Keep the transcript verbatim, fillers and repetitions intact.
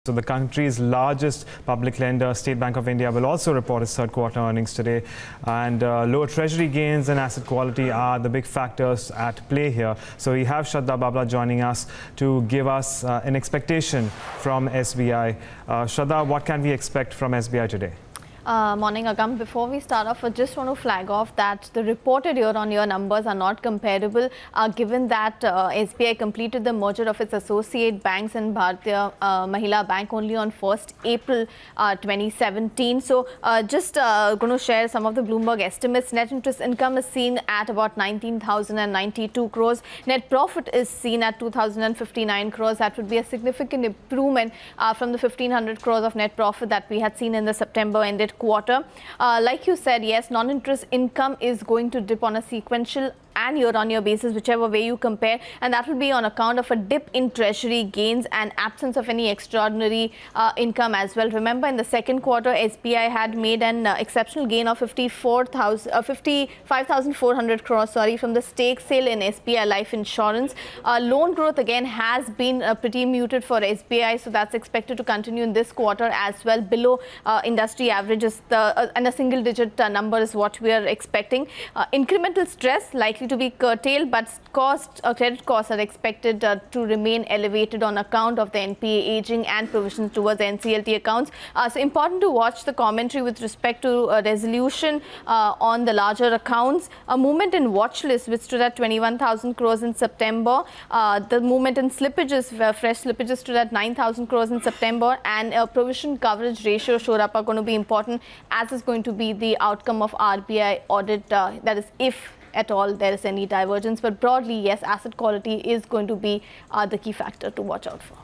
So the country's largest public lender, State Bank of India, will also report its third quarter earnings today. And uh, lower treasury gains and asset quality are the big factors at play here. So we have Shraddha Babla joining us to give us uh, an expectation from S B I. Uh, Shraddha, what can we expect from S B I today? Uh, morning, Agam. Before we start off, I just want to flag off that the reported year-on-year numbers are not comparable, uh, given that uh, S B I completed the merger of its associate banks and Bharatiya uh, Mahila Bank only on first April uh, twenty seventeen. So, uh, just uh, going to share some of the Bloomberg estimates. Net interest income is seen at about nineteen thousand ninety-two crores. Net profit is seen at two thousand fifty-nine crores. That would be a significant improvement uh, from the fifteen hundred crores of net profit that we had seen in the September ended quarter. Uh, like you said, yes, non-interest income is going to dip on a sequential and year-on-year basis, whichever way you compare, and that will be on account of a dip in treasury gains and absence of any extraordinary uh, income as well. Remember, in the second quarter, S B I had made an uh, exceptional gain of fifty-four thousand, uh, fifty-five thousand four hundred crores, sorry, from the stake sale in S B I Life Insurance. Uh, loan growth again has been uh, pretty muted for S B I, so that's expected to continue in this quarter as well, below uh, industry averages, the, uh, and a single-digit uh, number is what we are expecting. Uh, incremental stress likely to be curtailed, but cost, uh, credit costs are expected uh, to remain elevated on account of the N P A aging and provisions towards N C L T accounts. Uh, so important to watch the commentary with respect to uh, resolution uh, on the larger accounts. A movement in watch list which stood at twenty-one thousand crores in September. Uh, the movement in slippages, uh, fresh slippages stood at nine thousand crores in September, and uh, provision coverage ratio showed up are going to be important, as is going to be the outcome of R B I audit. Uh, that is, if at all there is any divergence, but broadly, yes, asset quality is going to be uh, the key factor to watch out for.